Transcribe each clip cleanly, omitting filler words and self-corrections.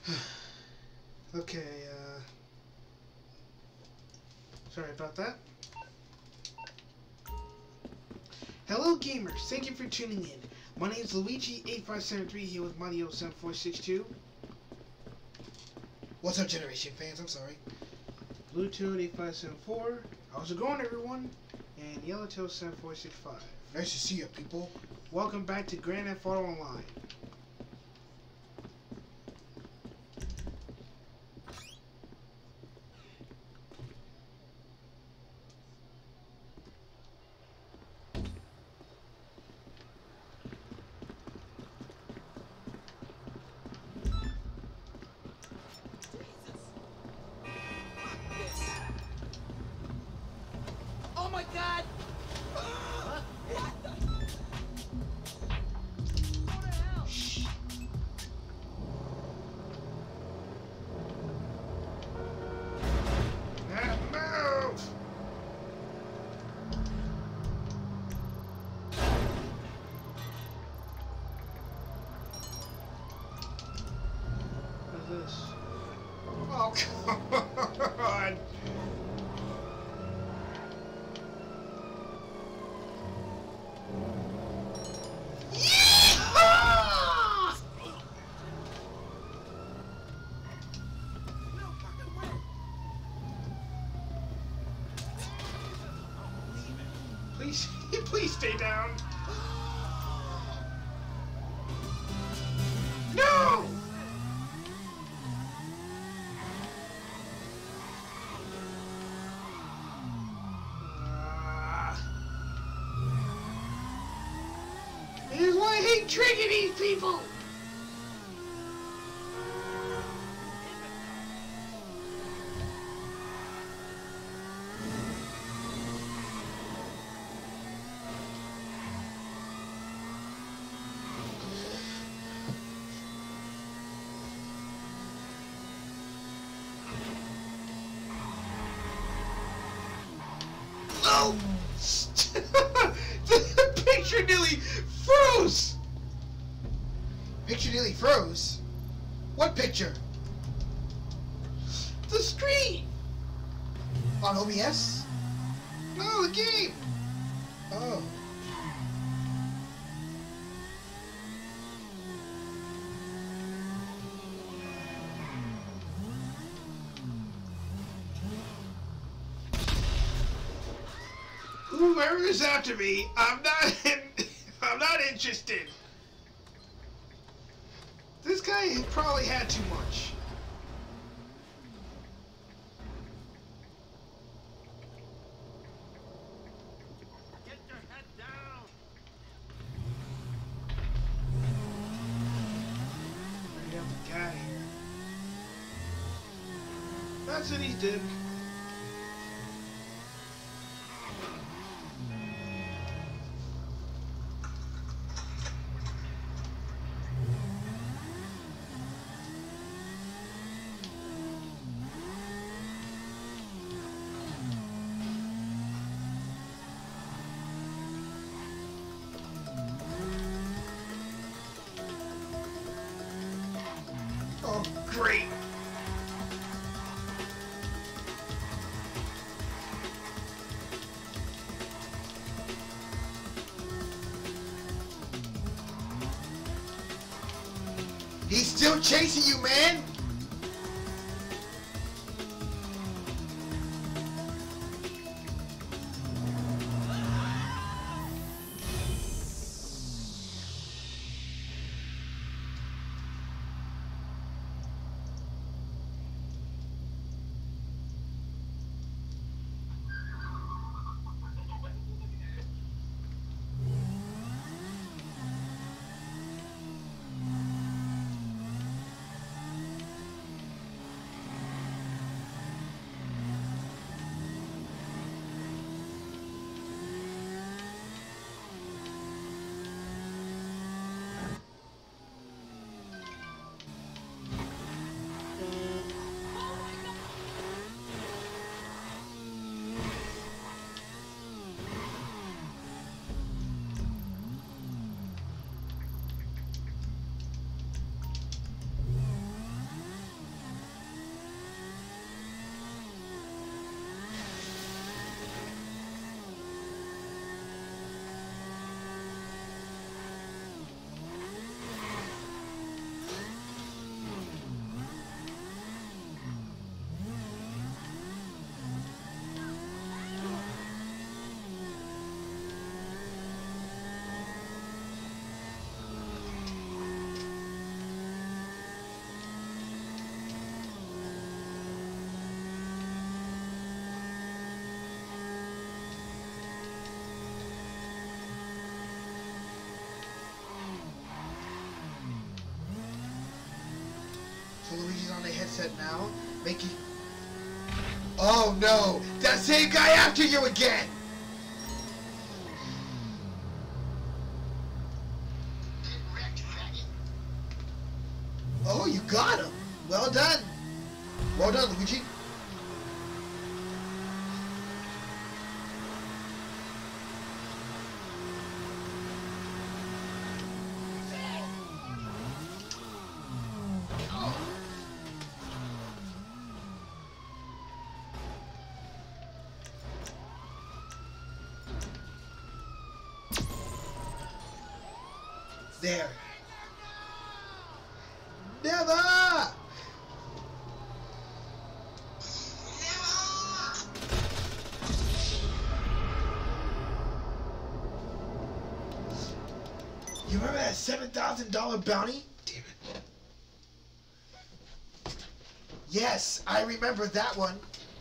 Okay, sorry about that. Hello gamers, thank you for tuning in. My name is Luigi8573 here with Mario7462. What's up, Generation fans? I'm sorry. Bluetooth8574. How's it going, everyone? And Yellowtail7465. Nice to see you, people. Welcome back to Grand Theft Auto Online. Oh my God! Oh, come on! Please, please stay down. No! This is why I hate tricking these people! No! The picture nearly froze! Picture nearly froze. What picture? The screen! On OBS? No, the game! Oh. Whoever is after me, I'm not interested. This guy probably had too much. Get your head down! Bring down the guy here. That's it, he's dead. Oh, great! He's still chasing you, man! reset now. Make you... Oh no! That same guy after you again! Oh, you got him! Well done! Well done, Luigi. There. Never! You remember that $7,000 bounty? Damn it. Yes, I remember that one.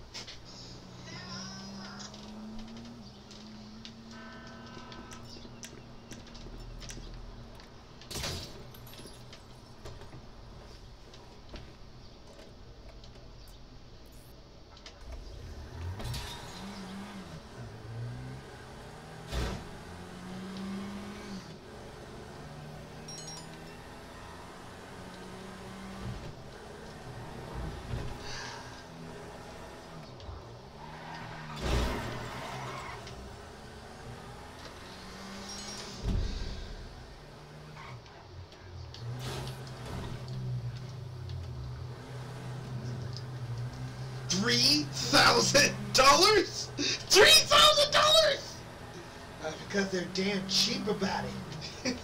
$3,000? $3,000? Because they're damn cheap about it.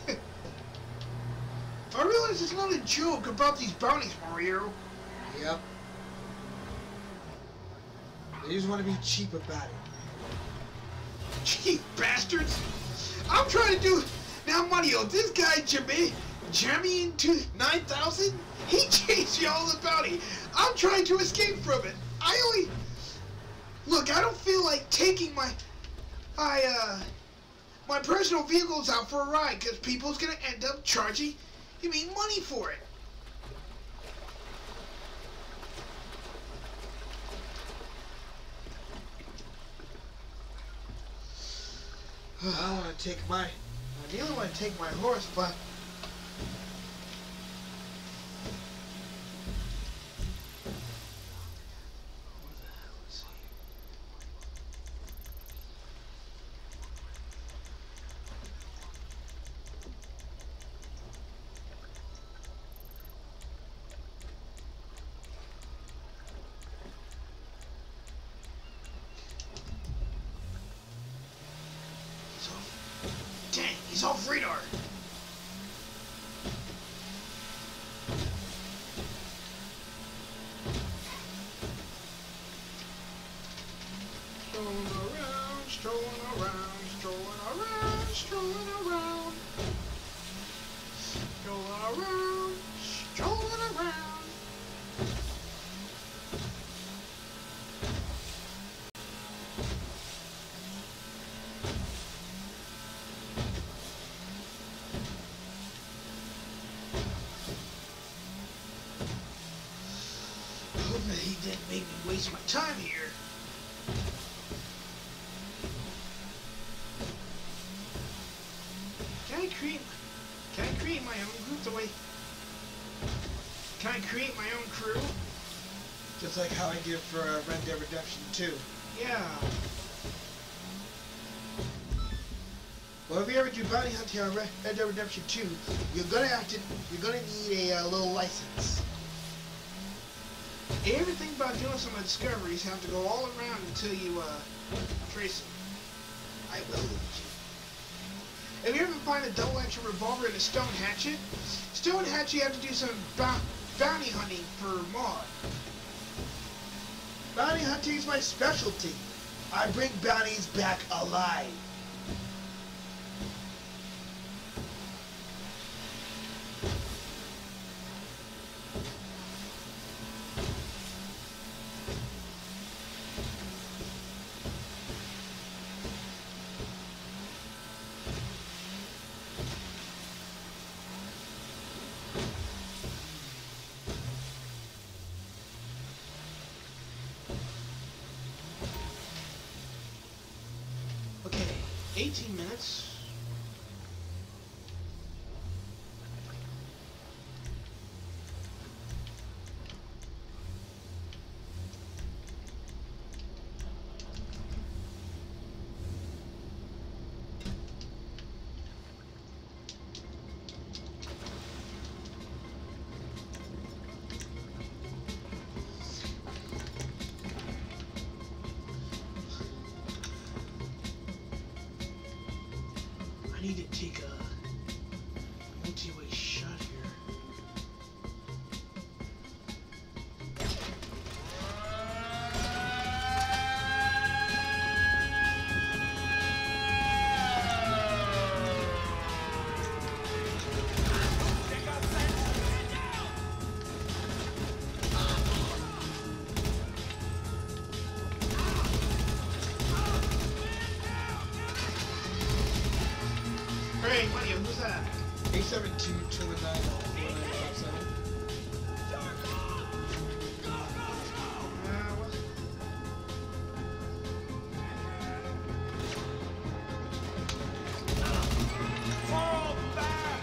I realize it's not a joke about these bounties, Mario. Yep. They just want to be cheap about it. Cheap bastards! I'm trying to do... Now, Mario, this guy, Jammy into 9,000? He chased you all the bounty. I'm trying to escape from it. Look, I don't feel like taking my personal vehicles out for a ride, because people's gonna end up charging money for it. I want to take I really want to take my horse, but... Dang, he's off radar. Strolling around, strolling around, strolling around, strolling around. Strolling around, strolling around. He didn't make me waste my time here. Can I create my own group the way? Can I create my own crew? Just like how I did for Red Dead Redemption 2. Yeah. Well, if you ever do bounty hunting on Red Dead Redemption 2, you're gonna need a little license. Everything about doing some of the discoveries have to go all around until you trace them. I will. If you ever find a double-action revolver and a stone hatchet, you have to do some bounty hunting for mod. Bounty hunting is my specialty. I bring bounties back alive. 18 minutes. I need to take a multi-way shot here. Hey, Mario, who's that? 872-219-4957. What? Fall back!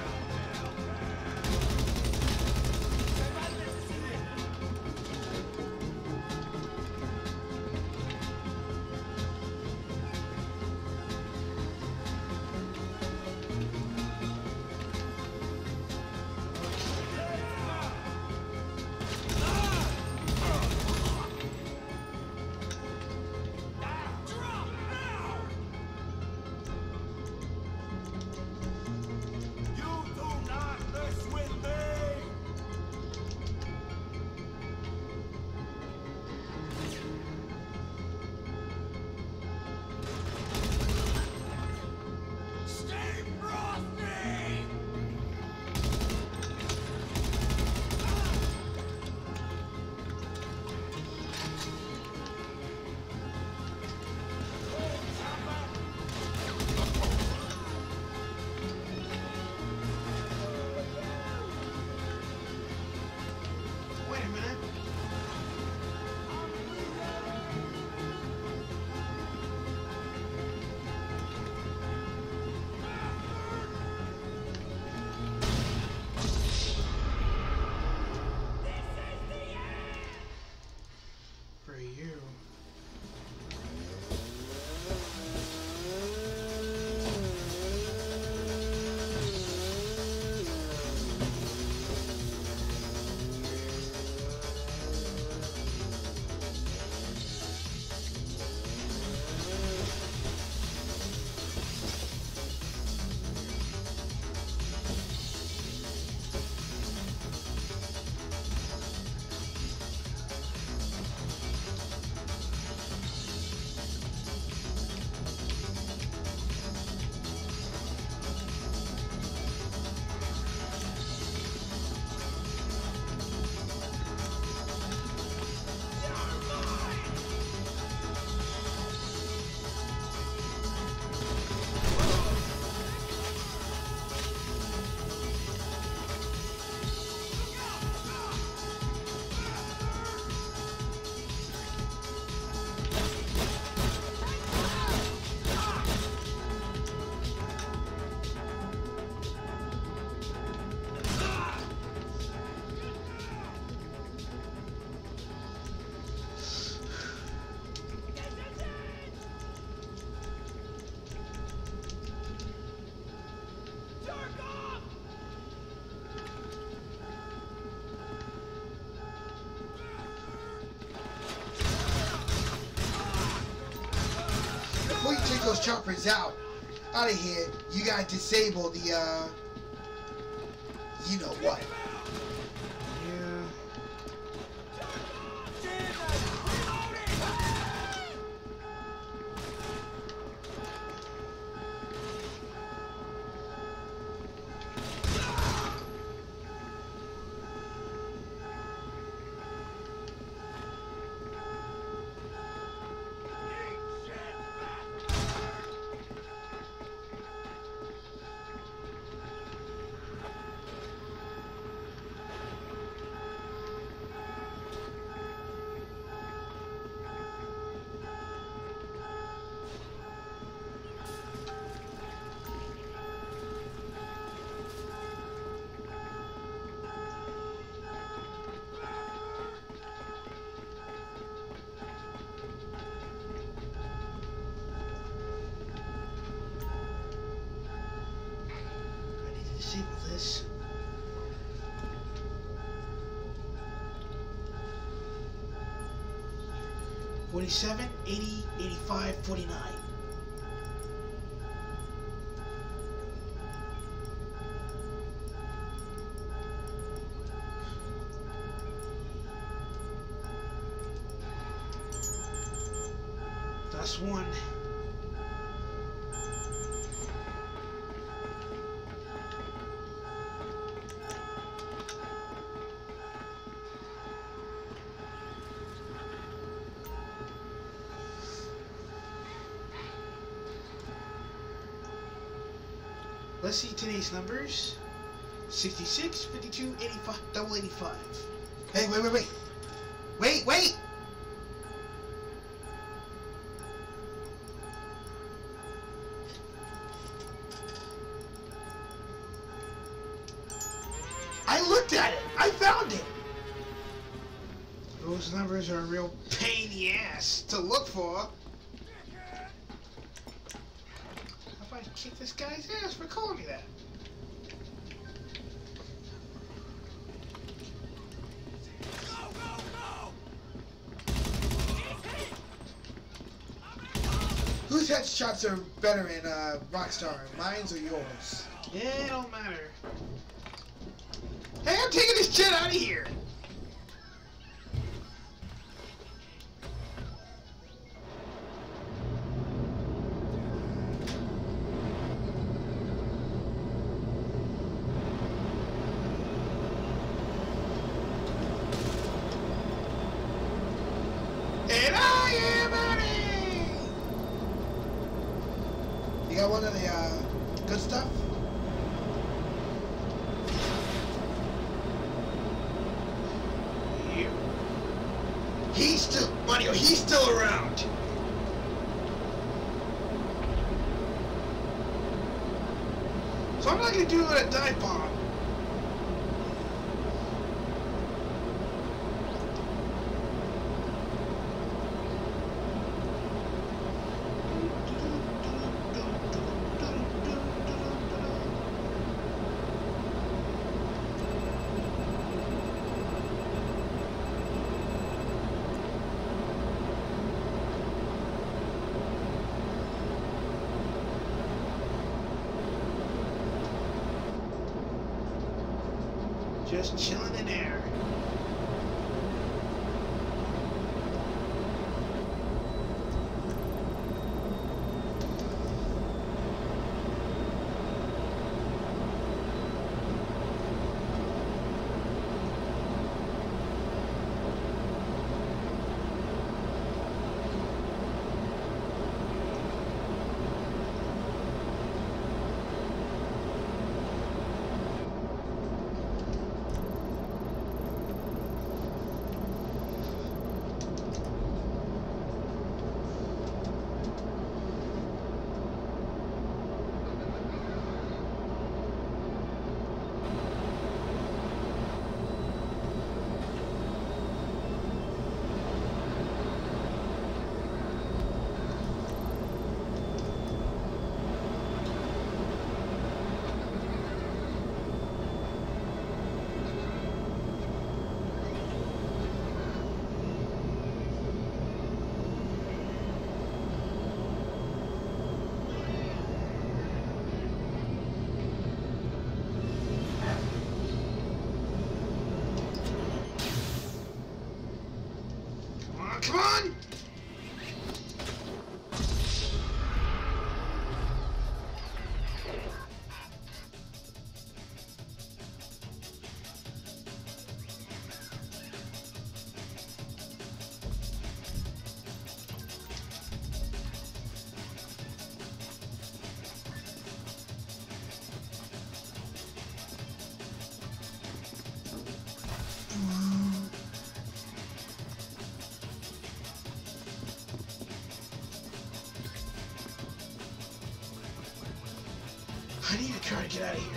You do not mess with me! Stay frosty! Wait a minute. For you. Before you take those choppers out of here, you gotta disable the you know what. Yeah. disable this. $47, $80, $85, $49. That's one. Let's see today's numbers. 66, 52, 85, double 85. Hey, wait. Wait! I looked at it! I found it! Those numbers are a real pain in the ass to look for. How about I kick this guy's ass for calling me that? Whose headshots are better in Rockstar, mine's or yours? Yeah, it don't matter. Hey, I'm taking this shit out of here! And I am Eddie! You got one of the good stuff? He's still around. So I'm not gonna do a dive bomb. Just chilling in there. Come on! I need to try to get out of here.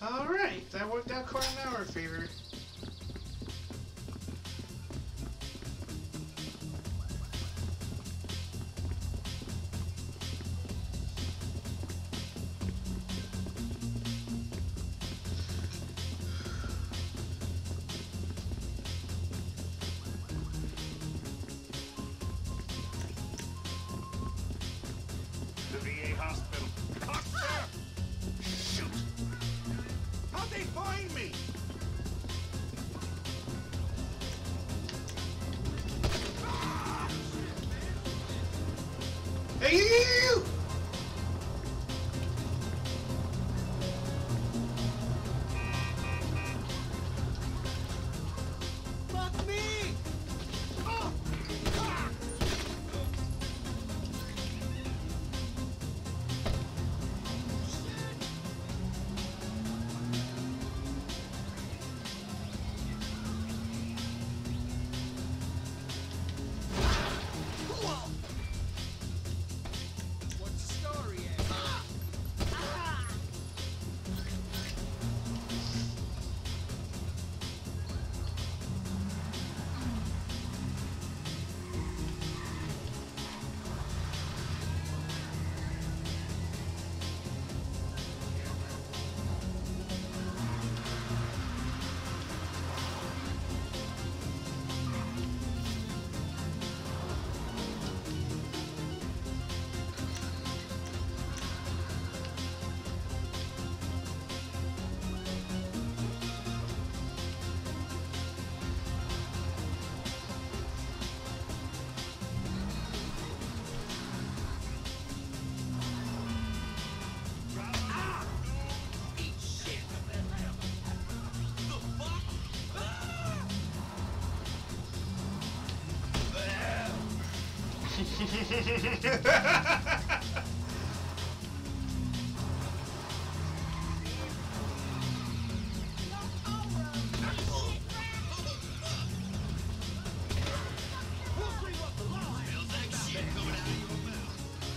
Alright, that worked out quite in our favor. The VA hospital. Doctor! Shoot! How'd they find me? Hey, you! Fuck me! Oh! Ah! Whoa! What's the story, Ed? Ah! Ah! Ah! Eat shit! The fuck? Ah! We'll bring up the line. Feels like shit coming out of your mouth.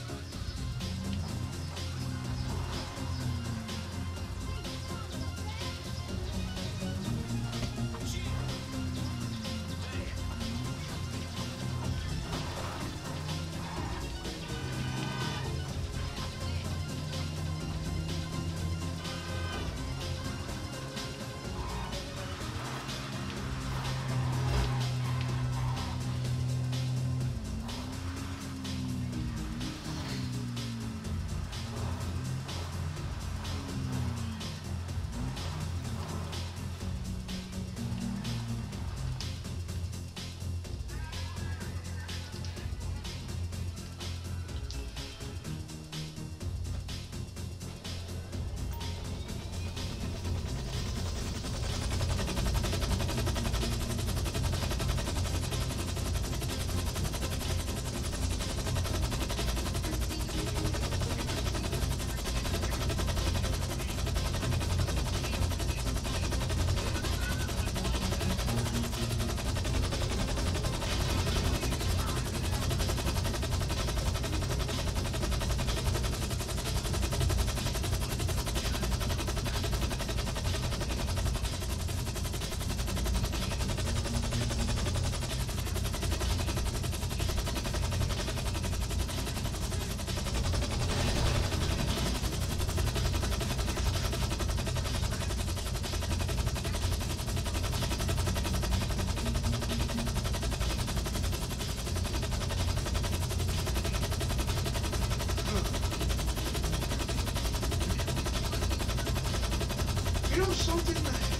You know something?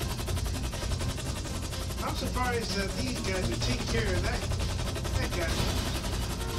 I'm surprised that these guys would take care of that guy.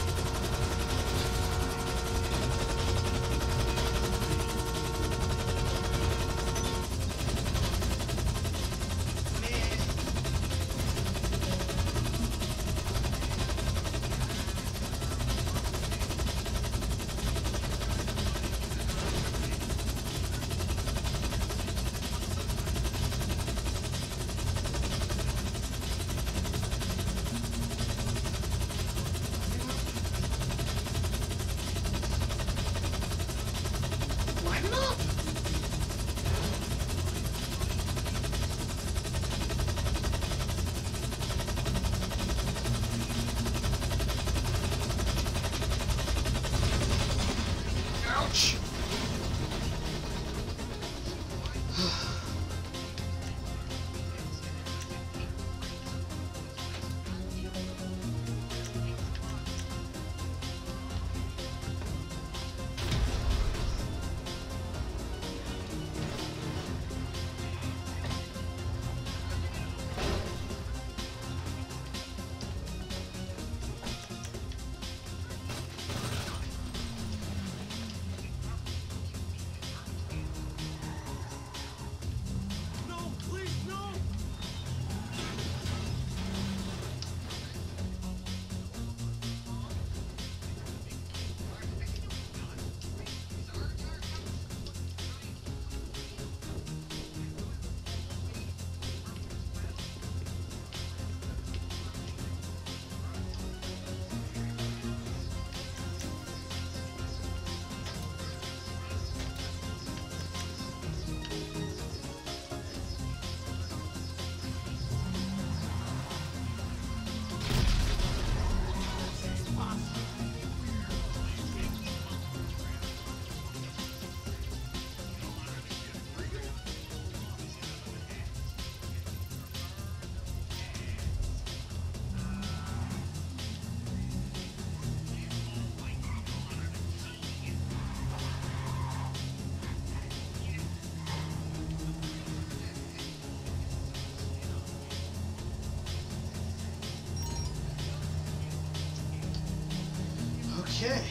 Okay.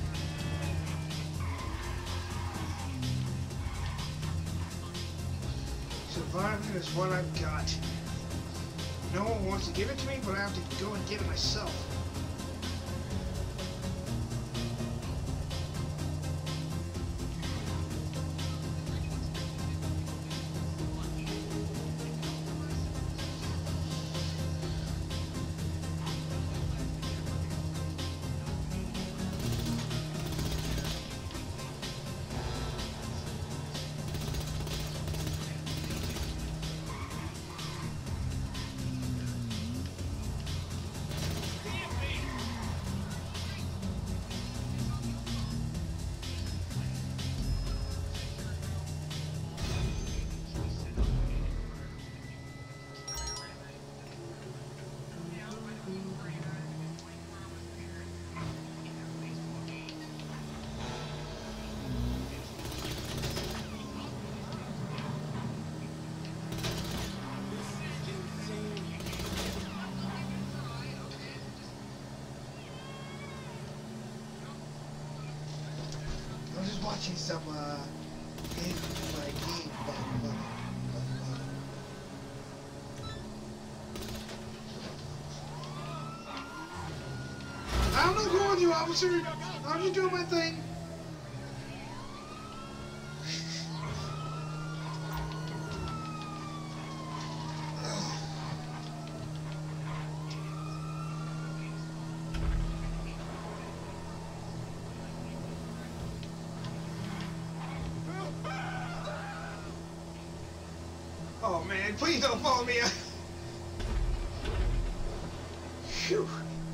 Surviving is what I've got. No one wants to give it to me, but I have to go and get it myself. I'm just watching some game, I'm not going with you, officer. I'm just doing my thing. Oh man, please don't follow me. Phew.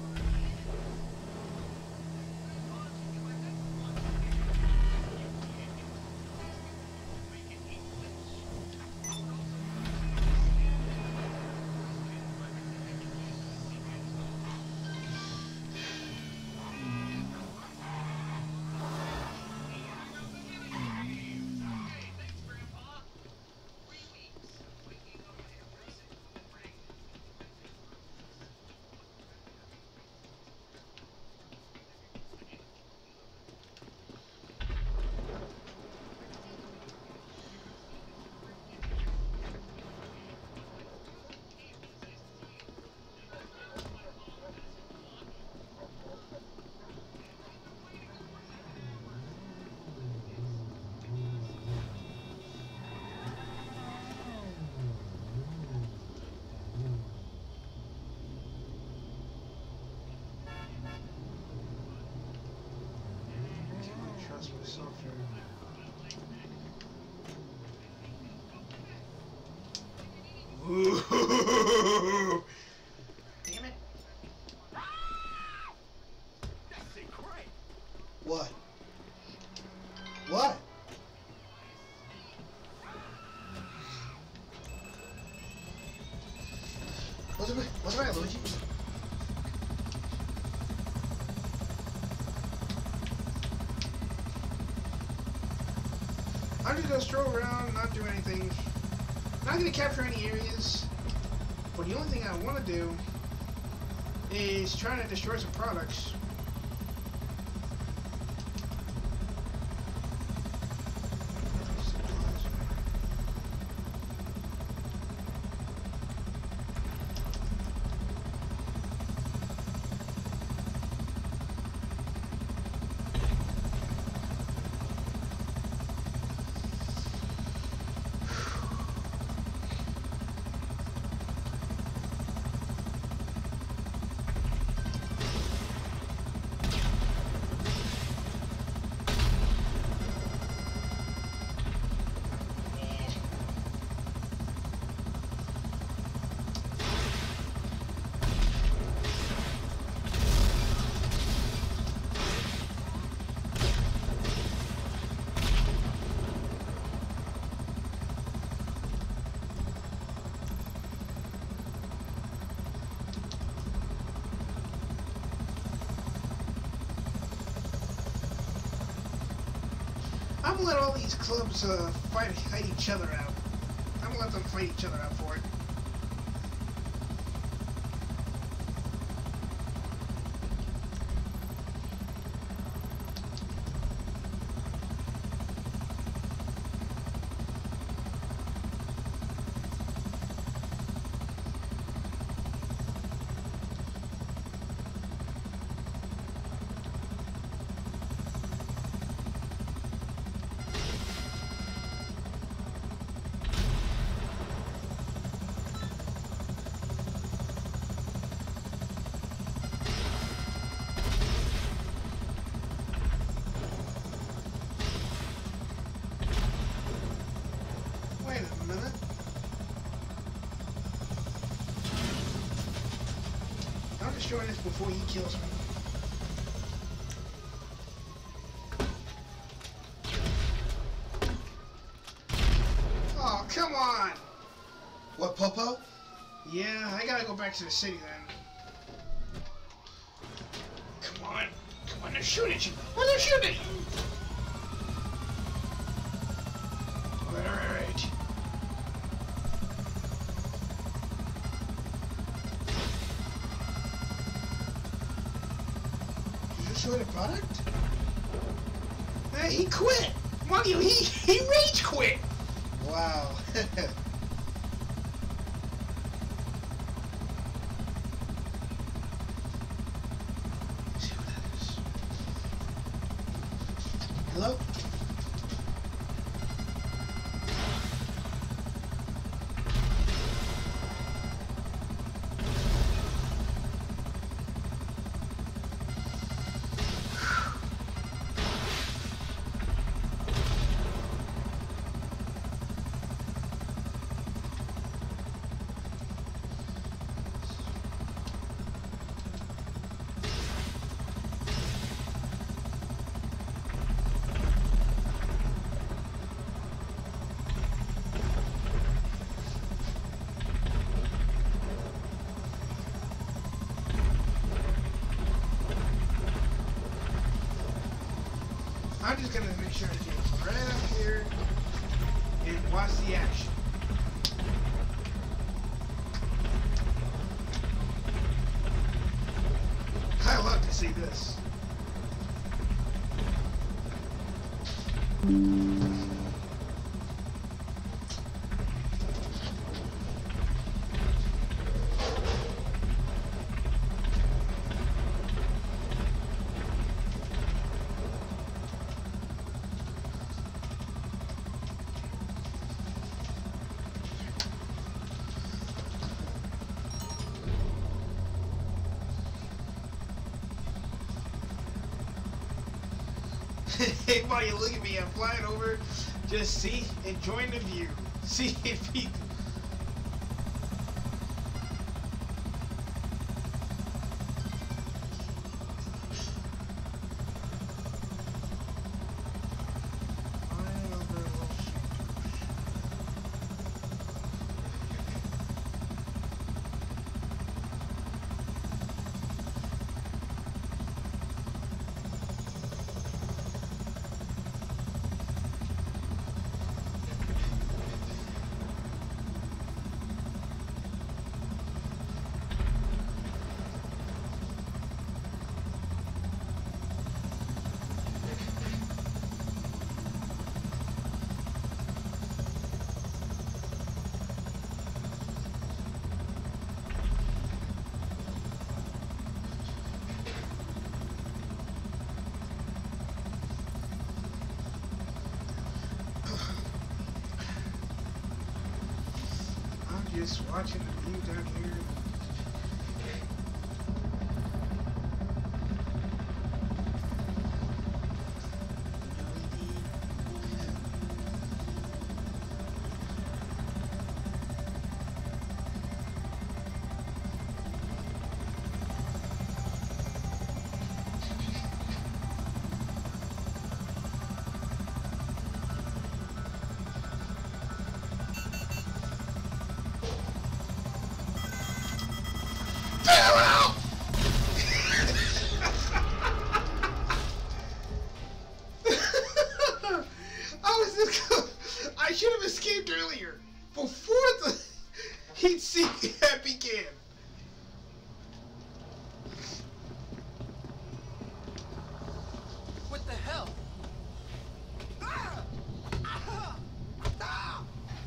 Trust myself here. Ooh. Damn it. What? What? What's the matter, Luigi? I'm just gonna stroll around, not do anything. Not gonna capture any areas. But the only thing I want to do is try to destroy some products. I'm gonna let all these clubs fight each other out. I'm gonna let them fight each other out for it. destroying this before he kills me. Oh, come on! What, Popo? Yeah, I gotta go back to the city then. Come on, they're shooting at you. Oh, they're shooting at you! Alright. Did you destroy the product? Hey, he quit! Mario, he rage quit! Wow. See what that is. Hello? I'm just gonna make sure to get right up here and watch the action. I love to see this. Hey buddy, look at me, I'm flying over. Just see, enjoying the view. See if he... Just watching the view down here. I should have escaped earlier, before the heat sink began. What the hell? Ah! Ah! Ah!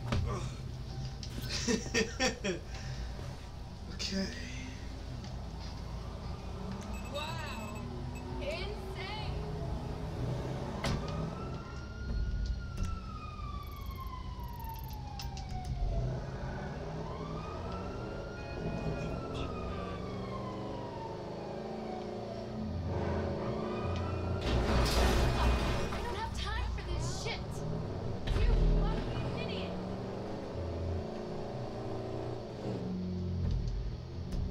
Okay. Wow. Insane. I don't have time for this shit. You fucking idiot.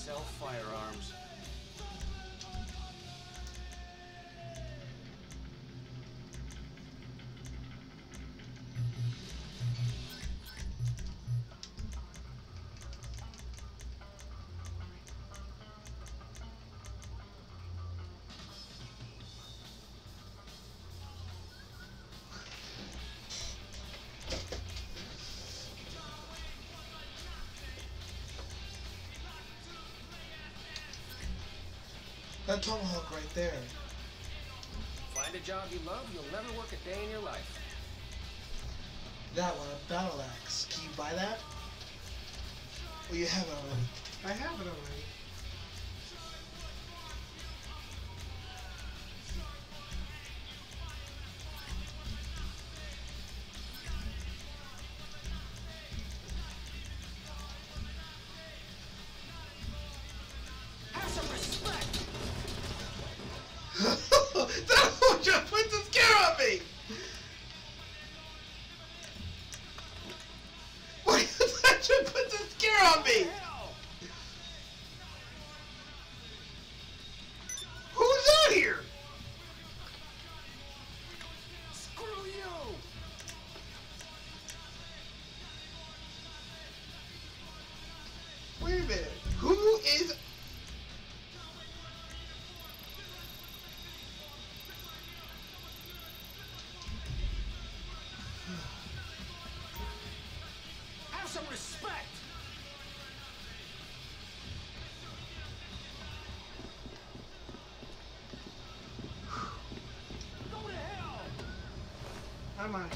sell firearms. That tomahawk right there. Find a job you love, you'll never work a day in your life. That one, a battle axe. Can you buy that? Well, you have it already. I have it already. Have some respect! That one just puts a scare on me! Wait, that just puts a scare on me! Hell! Who's out here? Screw you! Wait a minute. Who is... Have some respect! Go to hell! I'm on.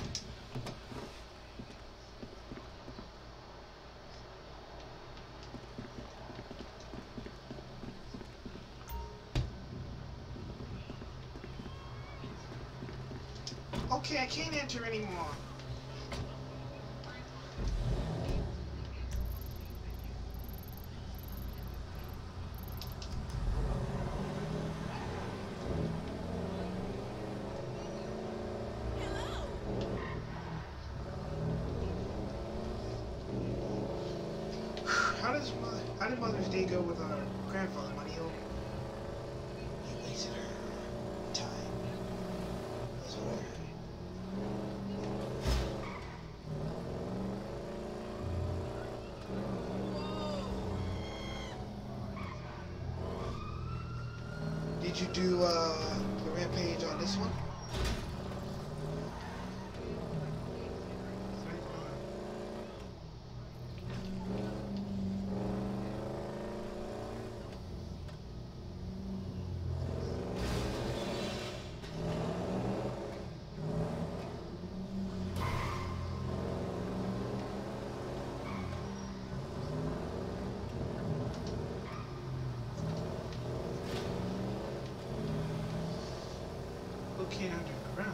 Okay, I can't enter anymore. How did Mother's Day go with our grandfather, Mario? You wasted her time. That's what I heard. Did you do the rampage on this one? Okay, underground.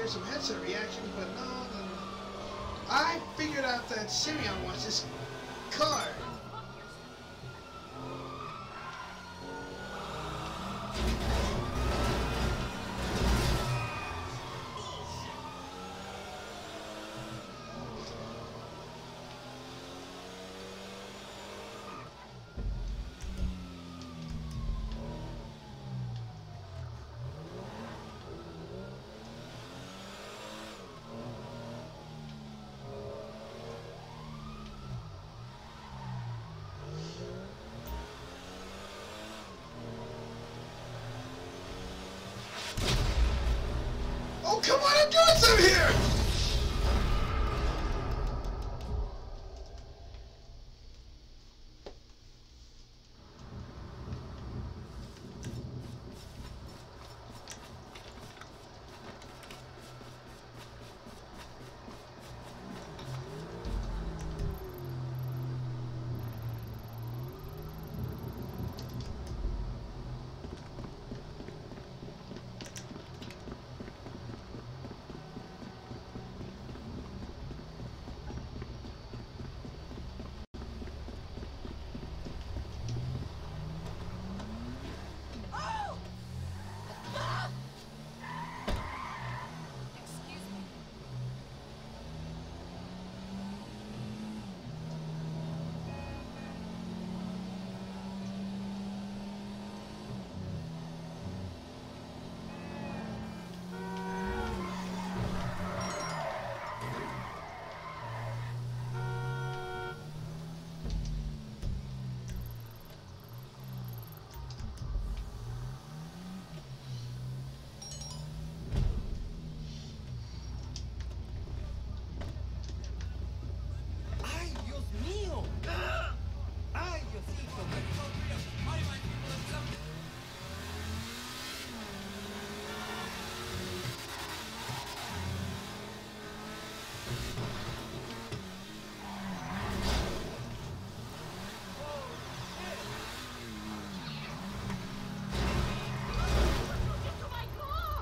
some headset reaction, but no. I figured out that Simeon wants this card. Oh, come on, I'm doing some here! Excuse me. ¡Ay, Dios mío! ¡Ay, Diosito! Get to my car!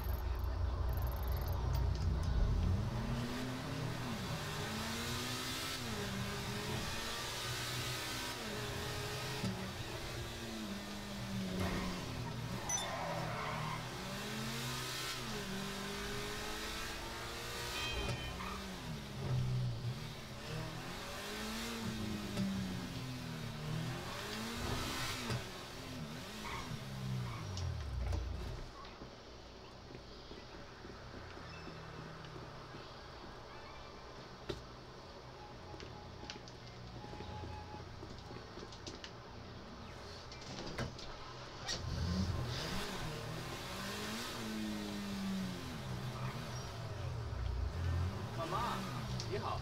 Mama, 你好。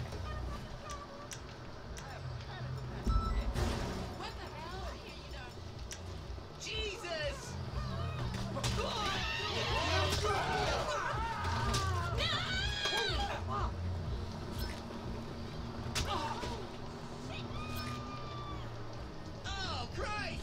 What the hell? Jesus! Oh, Christ!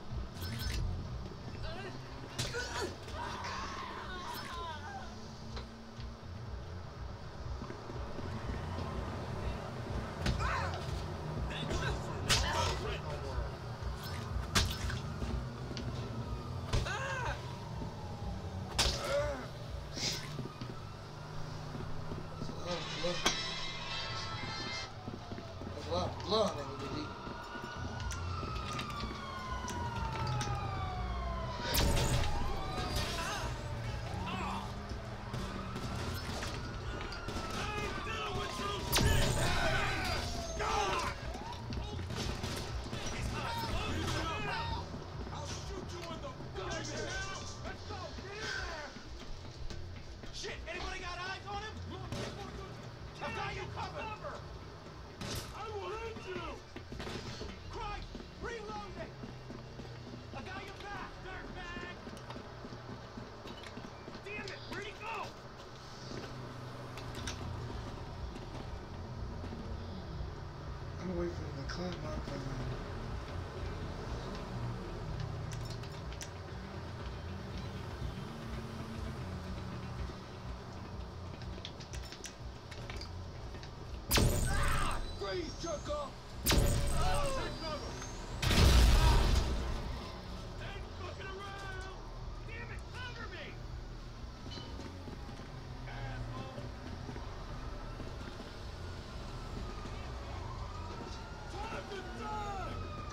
There's a lot of blood on everybody. Shit! Anybody got eyes on him? I've got you covered! I will hit you! Christ! Reload it! I got your back, dirtbag! Damn it! Where'd he go? I'm waiting for the climb up. Freeze, jerk off! Take cover! Ain't fucking around! Damn it, cover me! Asshole! Time to die!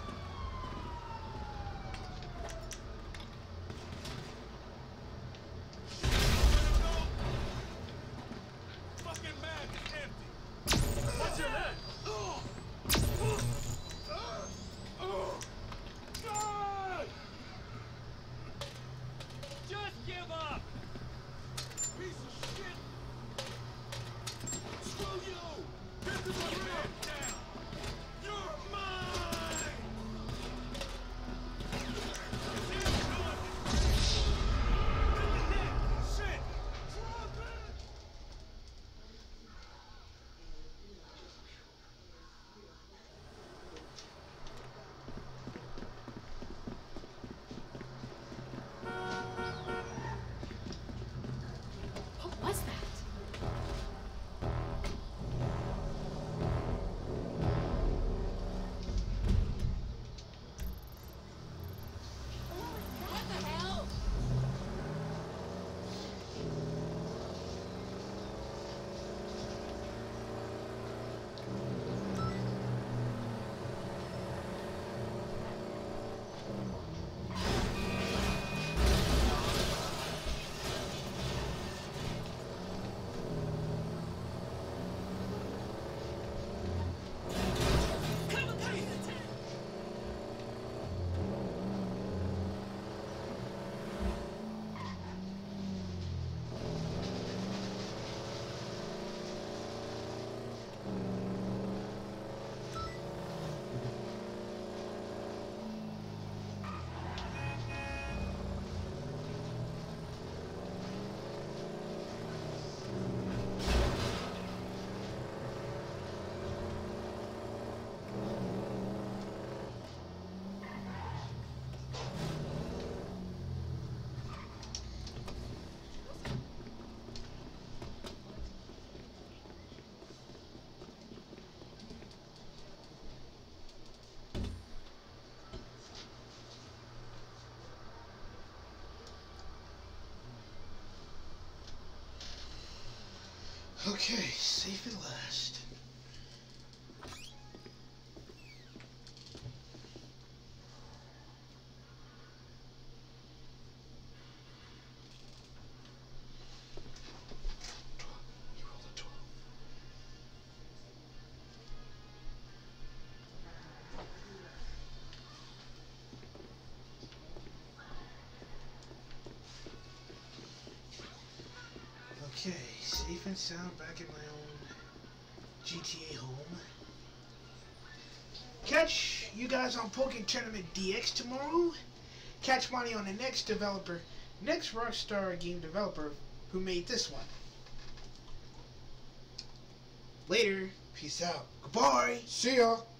Fucking mag is empty! Watch your head! God! Just give up! Piece of shit! Screw you! Get to my man down! You're mine! Shit! Drop it! What was that? What the hell? Okay, safe at last. You roll the 12. Okay, safe and sound back at my own GTA home. Catch you guys on Pokémon Tournament DX tomorrow. Catch Monty on the next Rockstar game developer who made this one. Later. Peace out. Goodbye. See ya.